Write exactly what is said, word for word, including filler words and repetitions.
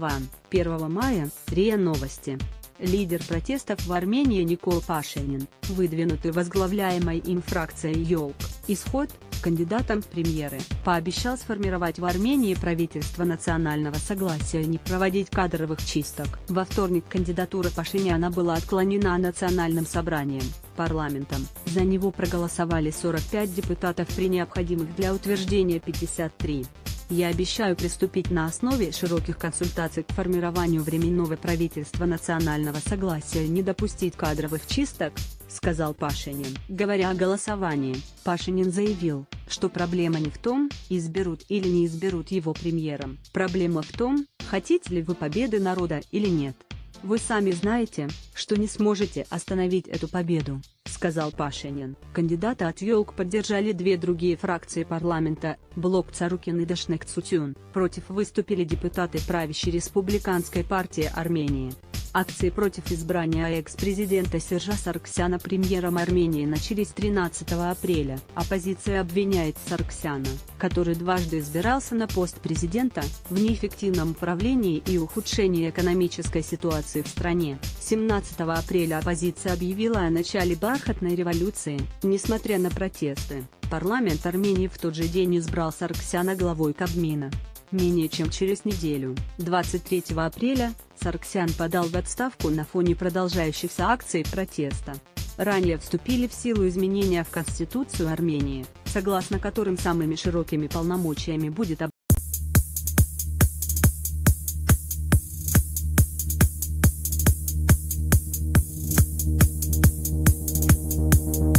Москва, первого мая, РИА Новости. Лидер протестов в Армении Никол Пашинян, выдвинутый возглавляемой им фракцией ЕЛК, Исход, кандидатом в премьеры, пообещал сформировать в Армении правительство национального согласия и не проводить кадровых чисток. Во вторник кандидатура Пашиняна была отклонена Национальным собранием, парламентом. За него проголосовали сорок пять депутатов при необходимых для утверждения пятьдесят три. «Я обещаю приступить на основе широких консультаций к формированию временного правительства национального согласия и не допустить кадровых чисток», — сказал Пашинян. Говоря о голосовании, Пашинян заявил, что проблема не в том, изберут или не изберут его премьером. Проблема в том, хотите ли вы победы народа или нет. «Вы сами знаете, что не сможете остановить эту победу», — сказал Пашинян. Кандидата от ЕЛК поддержали две другие фракции парламента, Блок Царукин и Дашнак Цутюн. Против выступили депутаты правящей республиканской партии Армении. Акции против избрания экс-президента Сержа Саргсяна премьером Армении начались тринадцатого апреля. Оппозиция обвиняет Саргсяна, который дважды избирался на пост президента, в неэффективном управлении и ухудшении экономической ситуации в стране. семнадцатого апреля оппозиция объявила о начале бархатной революции. Несмотря на протесты, парламент Армении в тот же день избрал Саргсяна главой Кабмина. Менее чем через неделю, двадцать третьего апреля, Саргсян подал в отставку на фоне продолжающихся акций протеста. Ранее вступили в силу изменения в Конституцию Армении, согласно которым самыми широкими полномочиями будет